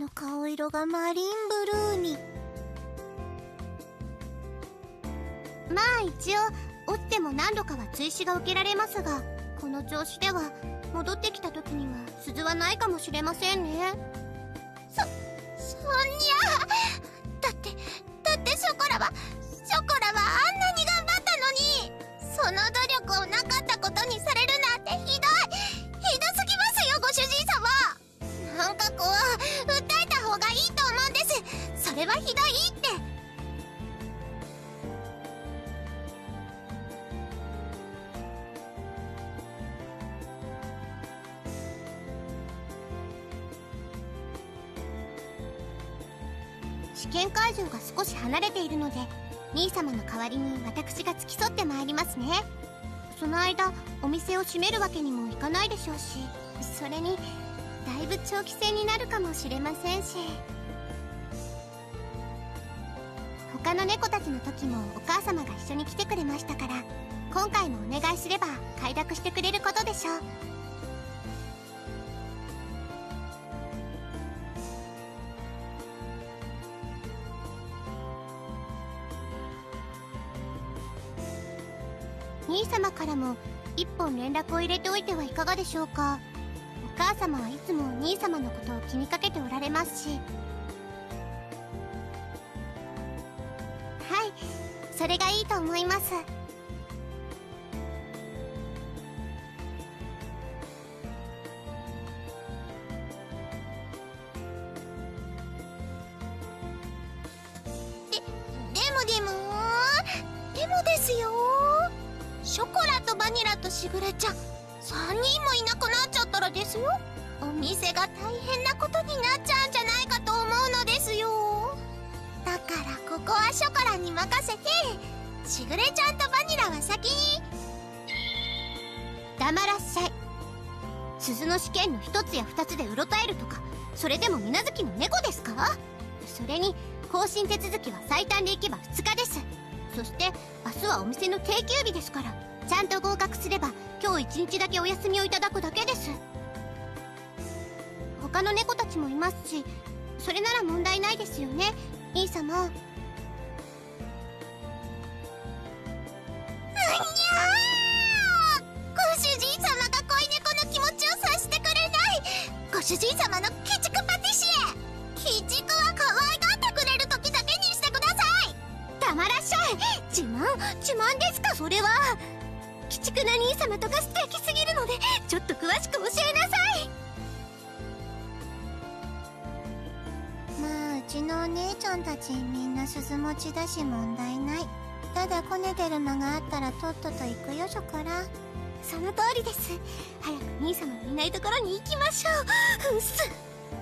の顔色がマリンブルーに。 まあ一応落ちても何度かは追試が受けられますが、この調子では戻ってきた時には鈴はないかもしれませんね。そんにゃ。だってショコラはあんなに頑張ったのに、その努力をなかったことにされるなんてひどすぎますよ、ご主人様。なんか訴えた方がいいと思うんです。それはひどいって。試験会場が少し離れているので、兄様の代わりに私が付き添ってまいりますね。その間お店を閉めるわけにもいかないでしょうし、それにだいぶ長期戦になるかもしれませんし。他の猫たちの時もお母様が一緒に来てくれましたから、今回もお願いすれば快諾してくれることでしょう。兄様からも一本連絡を入れておいてはいかがでしょうか。お母様はいつも兄様のことを気にかけておられますし。はい、それがいいと思います。でもですよ、ショコラとバニラとしぐれちゃん3人もいなくなっちゃったらですよ、お店が大変なことになっちゃうんじゃないかと思うのですよ。だからここはショコラに任せて、しぐれちゃんとバニラは先に。黙らっしゃい。鈴の試験の1つや2つでうろたえるとか、それでも水無月の猫ですか。それに更新手続きは最短でいけば2日です。そして明日はお店の定休日ですから、ちゃんと合格すれば今日1日だけお休みをいただくだけです。他の猫たちもいますし、それなら問題ないですよね、兄様。にゃー、ご主人様が恋猫の気持ちを察してくれない。ご主人様の鬼畜パティシエ。鬼畜は可愛がってくれる時だけにしてください。 しゃい。自慢ですかそれは。鬼畜な兄様とか素敵すぎるのでちょっと詳しく教えなさい。 まあうちのお姉ちゃんたちみんな鈴持ちだし問題ない。ただこねてる間があったらとっとと行くよショコラ。 その通りです。早く兄様のいないところに行きましょう。うっす。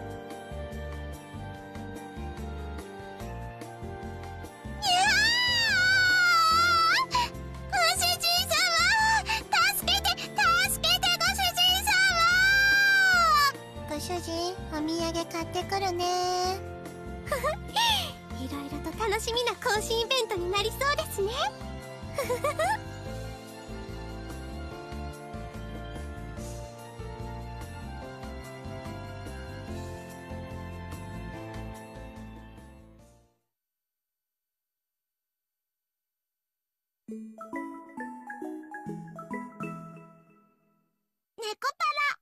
お土産買ってくるね。 いろいろと楽しみな更新イベントになりそうですね。猫パラ。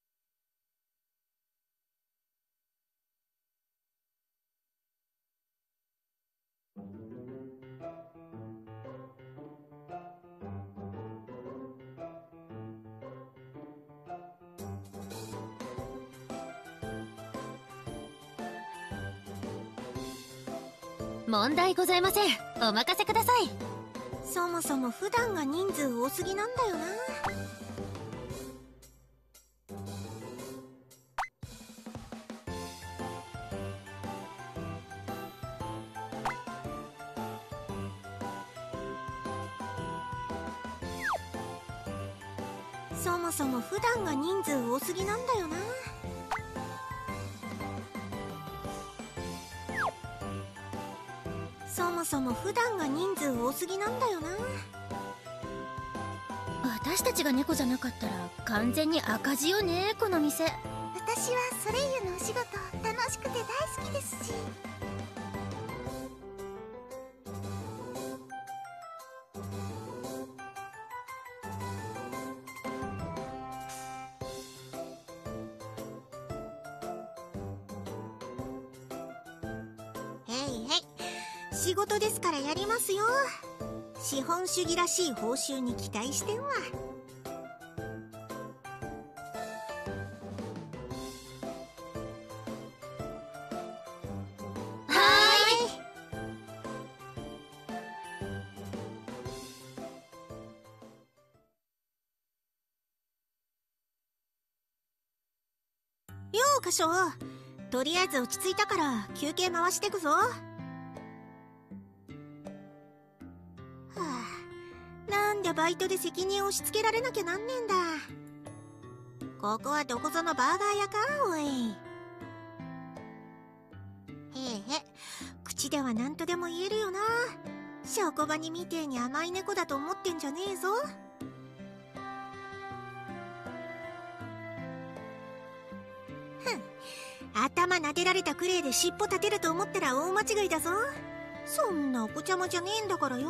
問題ございません。お任せください。 そもそも普段が人数多すぎなんだよな。そもそも普段が人数多すぎなんだよな。そもそも普段が人数多すぎなんだよな。 私たちが猫じゃなかったら完全に赤字よね、この店。 私はソレイユのお仕事楽しくて大好きですし。 へいへい、仕事ですからやりますよ。資本主義らしい報酬に期待してんわ。よう歌唱、とりあえず落ち着いたから休憩回してくぞ。はあ、なんでバイトで責任を押し付けられなきゃなんねえんだ。ここはどこぞのバーガー屋かおい。へえへ、口では何とでも言えるよな。職場にみてえに甘い猫だと思ってんじゃねえぞ。頭撫でられたくれいで尻尾立てると思ったら大間違いだぞ。そんなお子ちゃまじゃねえんだからよ。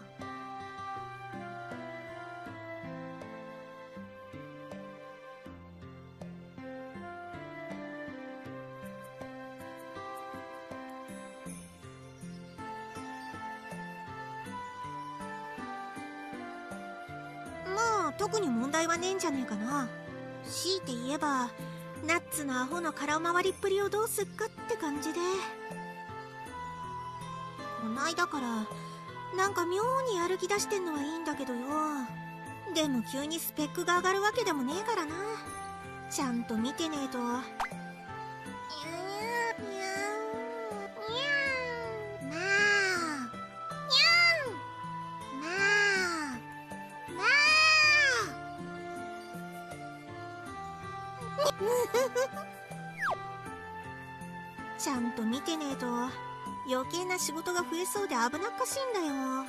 まあ特に問題はねえんじゃねえかな。強いて言えばナッツのアホの空回りっぷりをどうすっかって感じで。こないだからなんか妙にやる気出してんのはいいんだけどよ。でも急にスペックが上がるわけでもねえからな。ちゃんと見てねえと。ちゃんと見てねえと余計な仕事が増えそうで危なっかしいんだよ。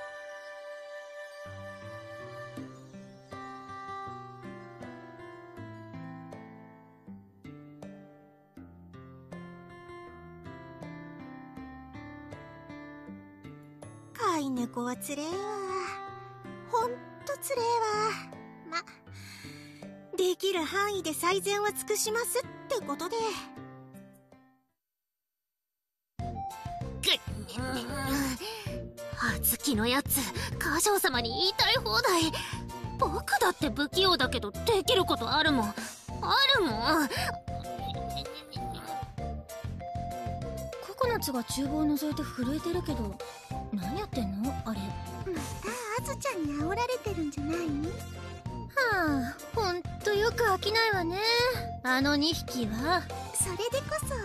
飼い猫はつれえわ。ほんとつれえわ。できる範囲で最善は尽くしますってことで。 あずきのやつ、花椒様に言いたい放題。僕だって不器用だけどできることあるもん。あるもん。ココナッツが厨房を覗いて震えてるけど、何やってんのあれ。 またアズちゃんに煽られてるんじゃないの？ はあ、ほんとよく飽きないわね、あの2匹は。 それでこそ